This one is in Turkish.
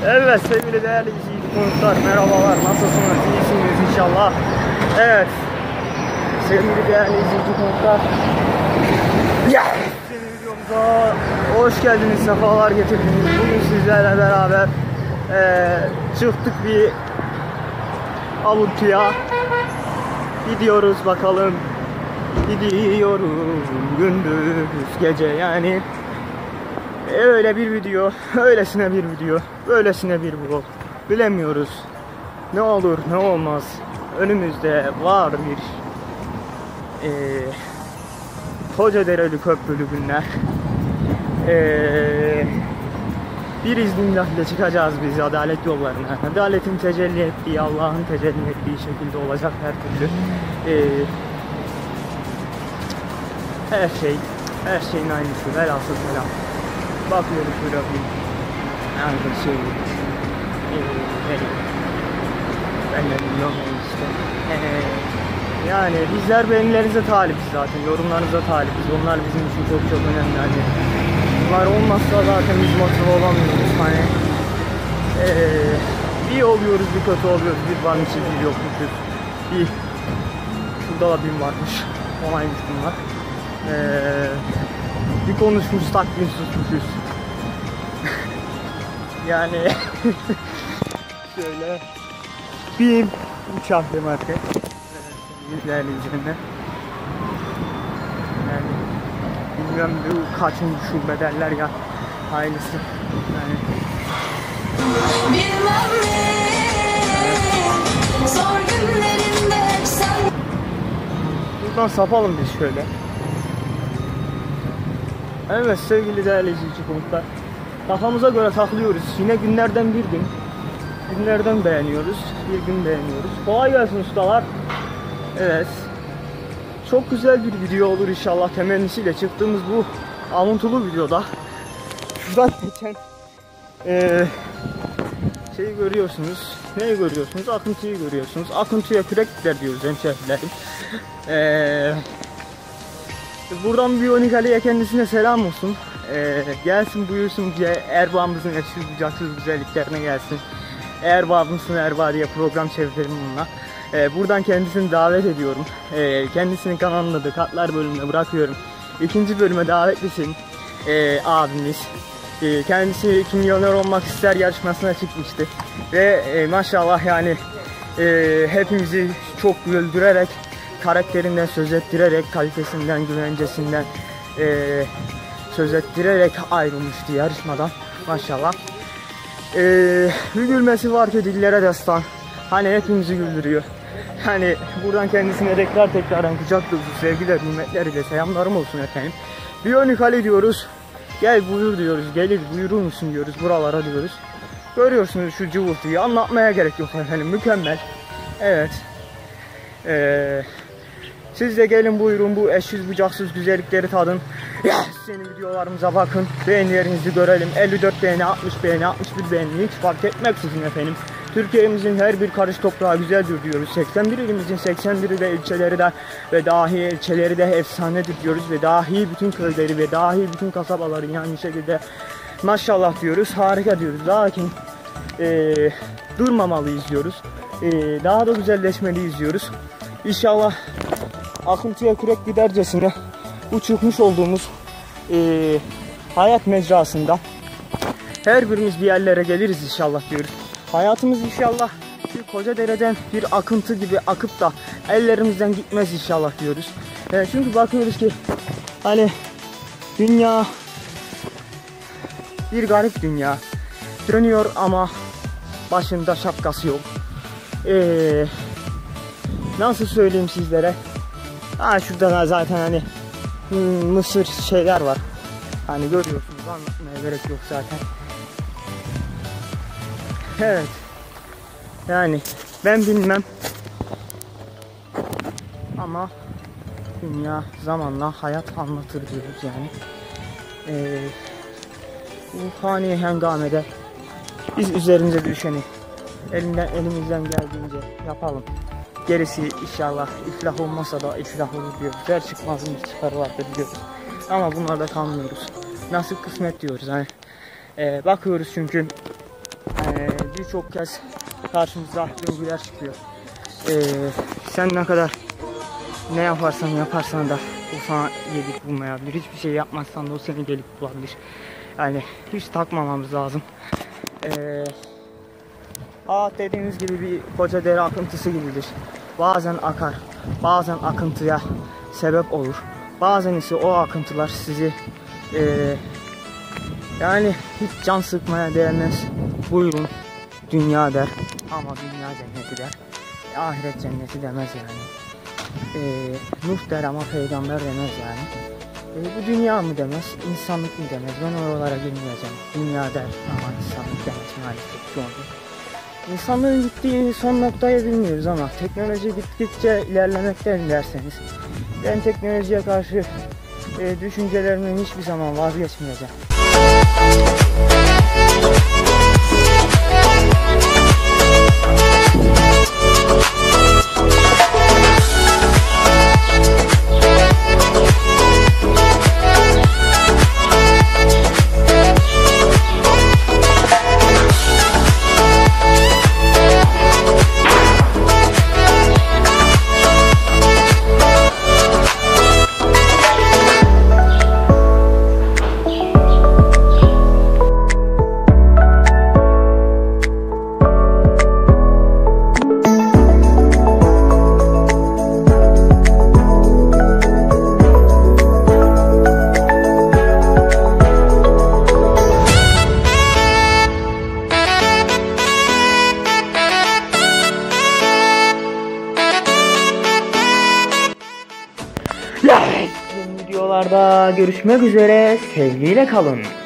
Evet sevgili değerli izleyiciler, merhabalar, nasılsınız, iyisiniz inşallah. Evet sevgili değerli izleyiciler, yeni videomuza hoş geldiniz, sefalar getirdiniz. Bugün sizlerle beraber çıktık bir avuntuya, gidiyoruz bakalım, gidiyoruz gündüz gece, yani öyle bir video, öylesine bir video, böylesine bir vlog, bilemiyoruz ne olur ne olmaz. Önümüzde var bir Kocadereli köprülü günler. Bir iznillahla çıkacağız biz adalet yollarına. Adaletin tecelli ettiği, Allah'ın tecelli ettiği şekilde olacak her türlü. Her şeyin aynısı, velhasıl kelam. Bakıyoruz şöyle bir şey. Ben de bilmiyorum işte. Yani bizler beğenilerinize talibiz zaten, yorumlarınıza talibiz. Onlar bizim için çok çok önemli. Yani bunlar olmazsa zaten biz motive olamıyoruz. Hani iyi oluyoruz, bir kötü oluyoruz. Bir varmışız, bir yokmuşuz. Bir şurada da bir varmış, onaymış bunlar. Bir konuşmuşsak bir susmuşuz. Yani şöyle bir uçak demarke değerli izleyenler. Yani bilmiyorum bu kaçıncı şube derler ya, hayırlısı. Yani bilmem ne zor günlerinde hep sen. Buradan sapalım biz şöyle. Evet sevgili değerli izleyici konuklar, kafamıza göre takılıyoruz. Yine günlerden bir gün, günlerden beğeniyoruz, bir gün beğeniyoruz. Kolay gelsin ustalar. Evet, çok güzel bir video olur inşallah temennisiyle çıktığımız bu avuntulu videoda. Şuradan geçen şeyi görüyorsunuz. Neyi görüyorsunuz? Akıntıyı görüyorsunuz. Akıntıya kürek gider diyoruz hemşehrilerim. Buradan bir Unikal'e kendisine selam olsun. Gelsin buyursun diye erbağımızın eşsiz bucaksız güzelliklerine gelsin. Erbağımızın erbağ diye program çevirelim bununla. Buradan kendisini davet ediyorum. Kendisinin kanalını da Katlar bölümüne bırakıyorum. 2. bölüme davetlisin abimiz. Kendisi 2 milyoner olmak ister yarışmasına çıkmıştı. Ve maşallah yani hepimizi çok güldürerek, karakterinden söz ettirerek, kalitesinden, güvencesinden söz ettirerek ayrılmıştı yarışmadan maşallah. Bir gülmesi var ki dillere destan. Hani hepimizi güldürüyor. Hani buradan kendisine tekrardan kucak dolusu sevgiler, hürmetler ile selamlarım olsun efendim. Bir Unikali diyoruz. Gel buyur diyoruz. Gelir buyurur musun diyoruz. Buralara diyoruz. Görüyorsunuz şu cıvıltıyı. Anlatmaya gerek yok efendim. Mükemmel. Evet. Siz de gelin buyurun bu eşsiz bucaksız güzellikleri tadın. Senin videolarımıza bakın. Beğenilerinizi görelim. 54 beğeni, 60 beğeni, 61 beğeni hiç fark etmeksizin efendim. Türkiye'mizin her bir karış toprağı güzeldir diyoruz. 81 ilimizin 81'i de ilçeleri de ve dahi ilçeleri de efsanedir diyoruz. Ve dahi bütün köyleri ve dahi bütün kasabaları yani şekilde maşallah diyoruz. Harika diyoruz. Lakin durmamalıyız diyoruz. Daha da güzelleşmeliyiz diyoruz. İnşallah akıntıya kürek gidercesine bu çıkmış olduğumuz hayat mecrasında her birimiz bir yerlere geliriz inşallah diyoruz. Hayatımız inşallah bir Kocadere'den bir akıntı gibi akıp da ellerimizden gitmez inşallah diyoruz. Çünkü bakıyoruz ki hani dünya bir garip dünya dönüyor ama başında şapkası yok. Nasıl söyleyeyim sizlere? Şurada da zaten hani mısır şeyler var. Hani görüyorsunuz, anlatmaya gerek yok zaten. Evet. Yani ben bilmem. Ama dünya zamanla hayat anlatır diyoruz yani. Bu fani hengamede biz üzerimize düşeni elimizden geldiğince yapalım. Gerisi inşallah iflah olmasa da iflah olur diyoruz. Her çıkmazın bir çıkarı vardır diyoruz. Ama bunlarda kalmıyoruz. Nasip kısmet diyoruz. Hani bakıyoruz çünkü Birçok kez karşımıza döngüler çıkıyor. Sen ne kadar ne yaparsan da o sana gelip bulmayabilir. Hiçbir şey yapmazsan da o seni gelip bulabilir. Yani hiç takmamamız lazım. Hayat dediğimiz gibi bir koca dere akıntısı gibidir. Bazen akar, bazen akıntıya sebep olur. Bazen ise o akıntılar sizi yani hiç can sıkmaya değmez. Buyurun dünya der ama dünya cenneti der. Ahiret cenneti demez yani. Nuh der ama peygamber demez yani. Bu dünya mı demez, insanlık mı demez. Ben oralara girmeyeceğim. Dünya der ama insanlık demez maalesef şu anda. İnsanlığın gittiği son noktayı bilmiyoruz ama teknoloji gittikçe ilerlemekte derseniz ben teknolojiye karşı düşüncelerimden hiçbir zaman vazgeçmeyeceğim. Yeni videolarda görüşmek üzere, sevgiyle kalın.